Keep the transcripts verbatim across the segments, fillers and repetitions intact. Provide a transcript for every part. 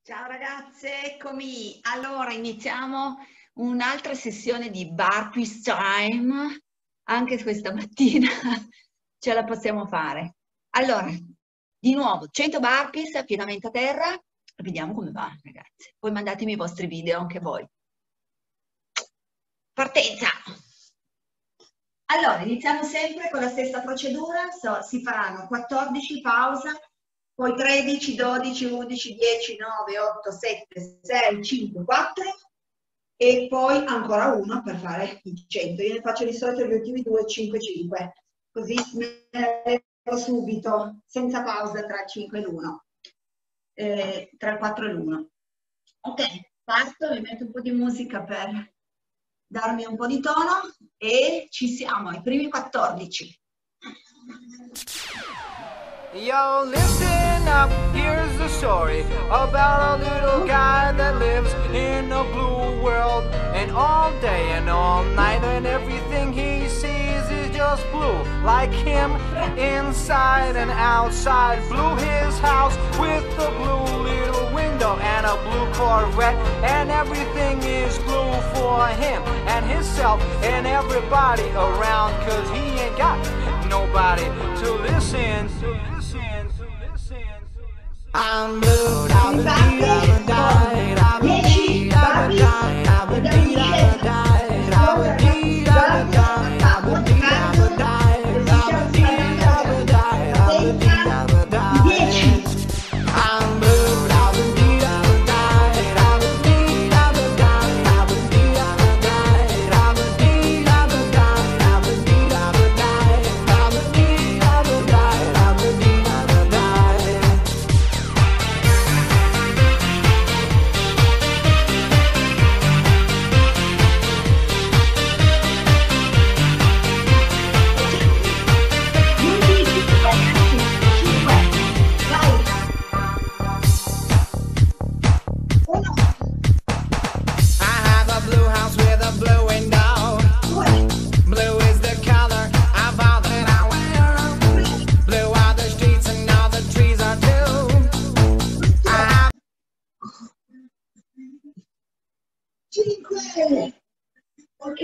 Ciao ragazze, eccomi. Allora, iniziamo un'altra sessione di burpees time. Anche questa mattina ce la possiamo fare. Allora, di nuovo, cento burpees, piedamento a terra. Vediamo come va, ragazze. Poi mandatemi i vostri video anche voi. Partenza! Allora, iniziamo sempre con la stessa procedura. So, si faranno quattordici, pausa, poi tredici, dodici, undici, dieci, nove, otto, sette, sei, cinque, quattro e poi ancora uno per fare i cento. Io ne faccio di solito gli ultimi due, cinque, cinque, così me ne levo subito, senza pausa tra il cinque e l'uno, eh, tra il quattro e l'uno. Ok, parto, mi metto un po' di musica per darmi un po' di tono e ci siamo, ai primi quattordici. Yo, listen up, here's the story about a little guy that lives in a blue world. And all day and all night and everything he sees is just blue. Like him, inside and outside. Blue his house with a blue little window and a blue Corvette. And everything is blue for him and himself and everybody around. Cause he ain't got nobody to listen to. I'm blue, I'm blue, I'm died, I'm blue, I'm died, I'm blue, I'm died, I'm blue, I'm died, I'm blue, I'm died, I'm blue, I'm died, I'm blue, I'm died. I'm blue, I'm blue, I'm died, I'm blue, I'm died, I'm blue, I'm died, I'm blue, I'm died, I'm blue, I'm died, I'm blue, I'm died, I'm blue, I'm died. cinque, ok.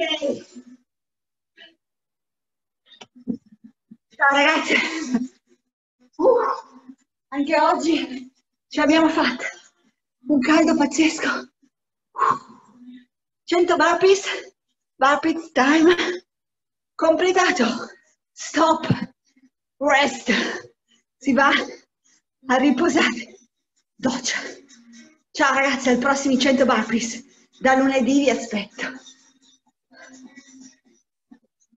Ciao ragazzi, uh, anche oggi ce l'abbiamo fatta, un caldo pazzesco. Uh, cento burpees, burpees time, completato, stop, rest, si va a riposare, doccia. Ciao ragazzi, ai prossimi cento burpees. Da lunedì vi aspetto.